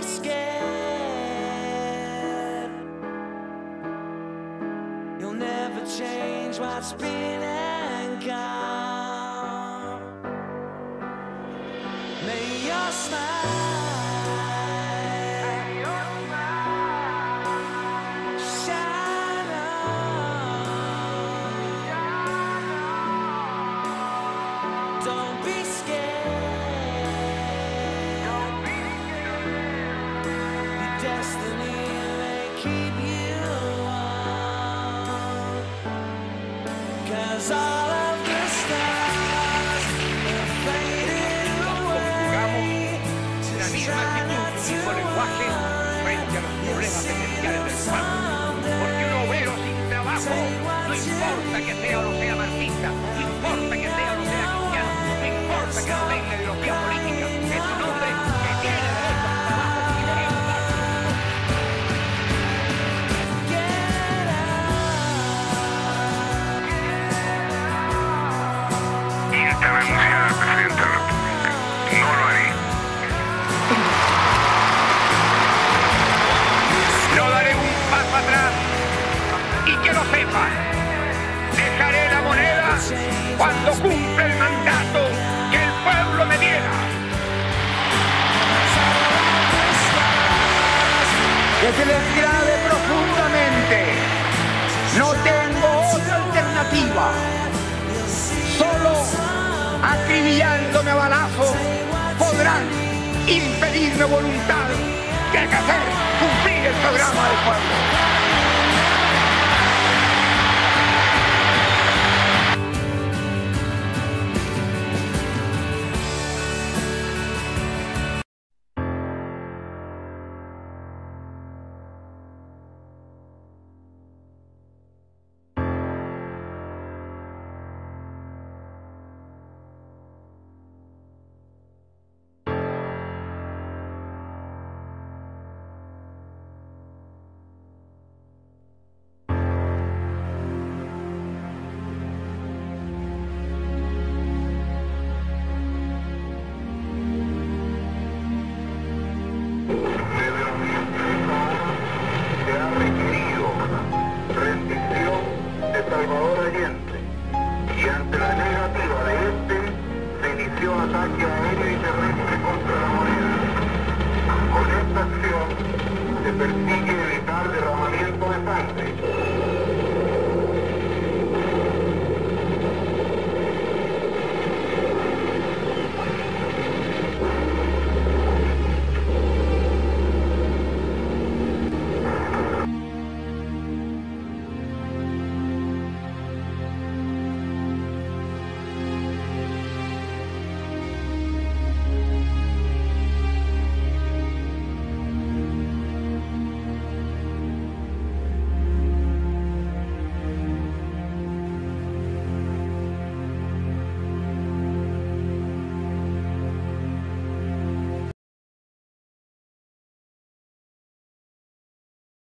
scared. You'll never change what's been and gone. May your smile shine on. Don't be scared. Your destiny may keep you on. 'Cause all of the stars are fading away. La misma actitud, el mismo lenguaje frente a los problemas esenciales del pueblo. Porque un obrero sin trabajo, no importa que sea o no sea marxista, no importa que sea o no sea cristiano, no importa que no tenga ideología política, es un hombre que tiene derecho al trabajo y derecho a dar. Y esta renuncia al presidente de la República no lo haré. No daré un paso atrás y que lo sepan. Dejaré la moneda cuando cumpla el mandato que el pueblo me diera. Que se les grave profundamente. No tengo otra alternativa. Solo acribillándome a balazos podrán impedirme voluntad que hacer cumplir el programa del pueblo. Se ha requerido rendición de Salvador Allende y ante la negativa de este se inició ataque aéreo y terrestre contra la moneda. Con esta acción se persigue